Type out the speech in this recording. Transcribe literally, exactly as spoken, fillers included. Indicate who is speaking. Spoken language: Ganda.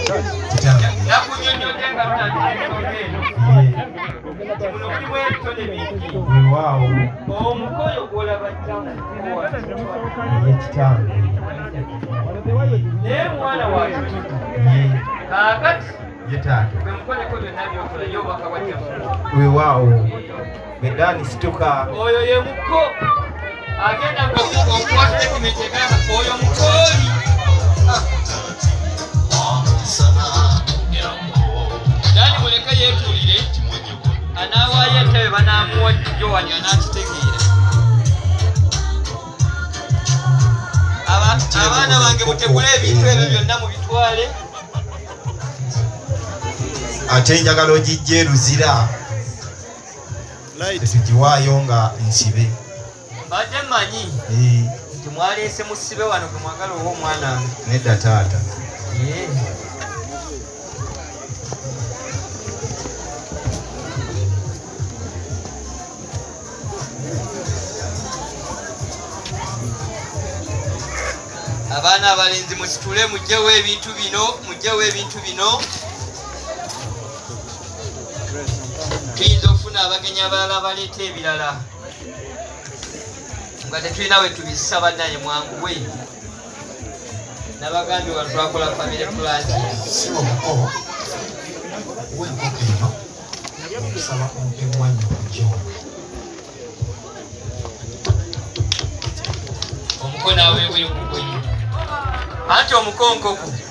Speaker 1: Wow.
Speaker 2: Omukoyo gwolaba ttamu.
Speaker 1: Ye kitange.
Speaker 2: Naye mwana wa kitutu. Kaakati.
Speaker 1: Ye taata.
Speaker 2: Bwe mukoleko byonna by'okola ye obubaka bwa Jjaffa.
Speaker 1: Weewaawo. Medani situka.
Speaker 2: Oyo ye muko. Agenda okukwata ekimete ekagamba oyo mukooli. Dani muleke yeetuulire. Anaawaayo entebe banaamuwa Jowani anaakitegeera. Abaana bange mutegule ebintu ebyo byonna mubitwale.
Speaker 1: Ate njagala ogijje Luzira. Tugiwaayo nga nsibe.
Speaker 2: Badde mmanyi nti mwaleese musibe wano gwe mwagala owa omwana.
Speaker 1: Nedda taata.
Speaker 2: Abaana abalenzi musitule mujjewo ebintu bino, mujjewo ebintu bino. Tuyinza okufuna abagenyi abalala abaleeta ebirala. Nga tetulina we tubisa bannaye mwanguwe. N'abagambye wano twakola family planning.
Speaker 1: Si omuko. W'enkoko eno. Okusaba ompemwanyi okujjo.
Speaker 2: Omuko naawe bwe yokugwenye. Anti omukonkoku